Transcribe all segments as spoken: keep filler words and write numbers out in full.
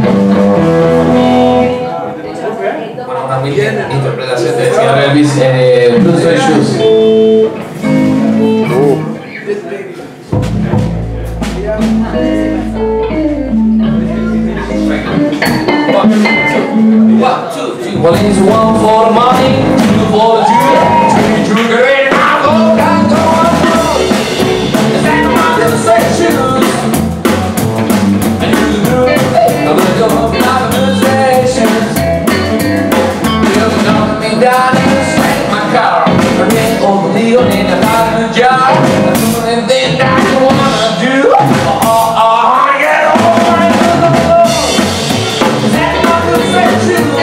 Bueno, una humilde interpretación del señor Elvis, eh, Blue Suede Shoes. One, two, three. Well, it's one for the money, two for the jewelry, three jewelry, and I go down, go on. It's ain't my little suede shoes. And you do it, I'm gonna go up my possessions. You're gonna be down and smack my car. I ran over the deal in a pot in the jar. I'm doing anything that you wanna do. Oh, oh, oh, get over it. It's ain't my little suede shoes.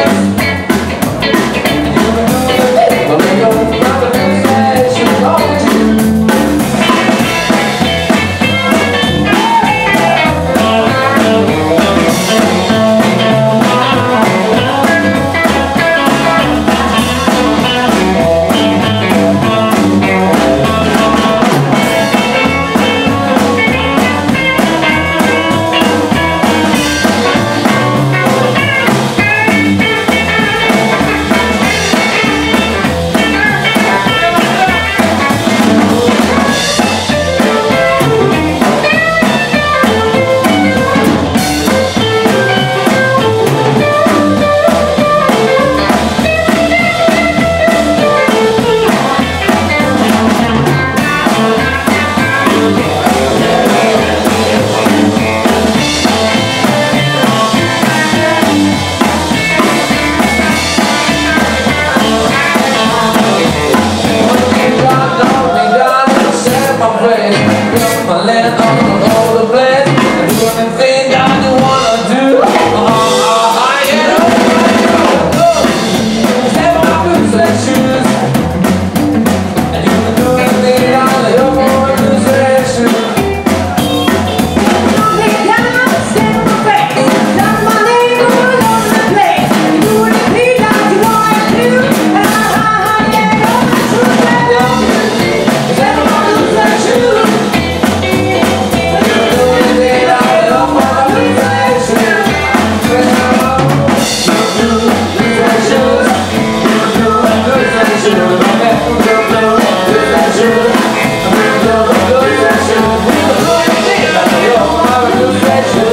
Shoes.